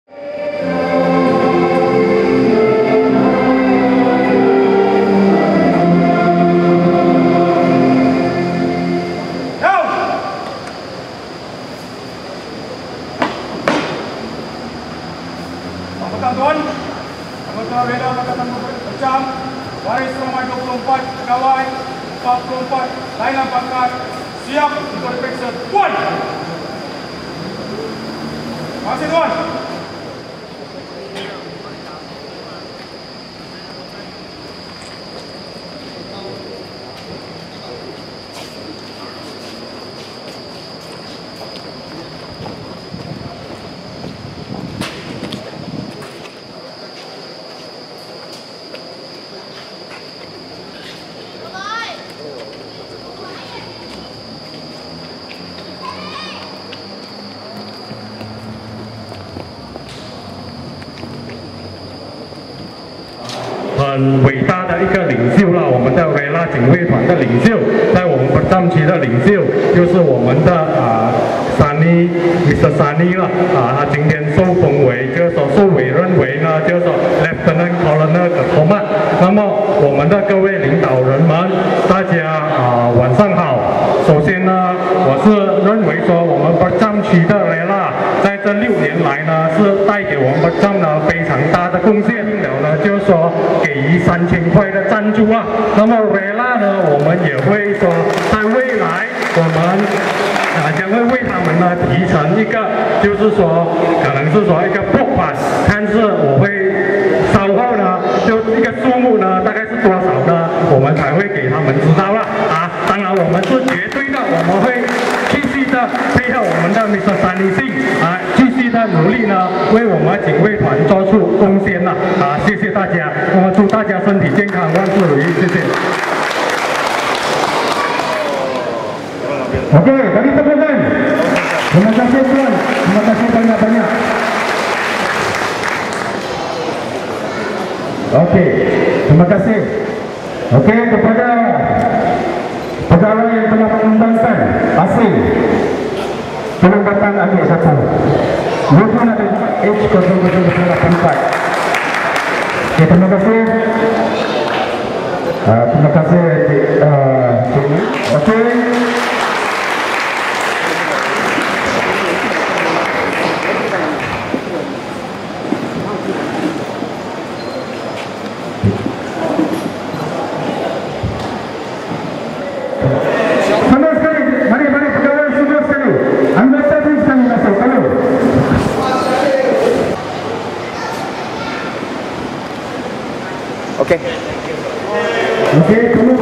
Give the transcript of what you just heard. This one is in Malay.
Tuan, anggota Reda Pakatan Bercam, Baris Ramai 24, pegawai 44, lainan pangkat, siap untuk diperiksa. Tuan! Terima kasih, Tuan! 很伟大的一个领袖了，我们的维拉警卫团的领袖，在我们战区的领袖就是我们的Mr. Sunny 了他今天受封为就是说受委任为呢，就是说 Lieutenant Colonel 的头嘛。那么我们的各位领导人们，大家晚上好。首先呢，我是认为说我们战区的维拉在这6年来呢，是带给我们战呢非常大的贡献了呢，就是说给予3000块的赞助啊。那么维拉呢，我们也会说在未来我们将会为他们呢提成一个，就是说可能是说一个拨款，但是我会稍后呢就一个数目呢大概是多少呢，我们才会给他们知道了当然我们是绝对的，我们会继续的配合我们的 Mr. Sunny Singh 继续的努力呢，为我们警卫团做出贡献了谢谢大家，我们祝大家身体健康，万事如意，谢谢。 Okey, bagi tepukan. Terima kasih tuan. Terima kasih banyak-banyak. Okey, terima kasih. Okey, kepada pegawai yang telah mengembangkan hasil tolong datang ambil satu. Lukman ada H0084. Okey, terima kasih. Terima kasih. Okey. Okey. Okey,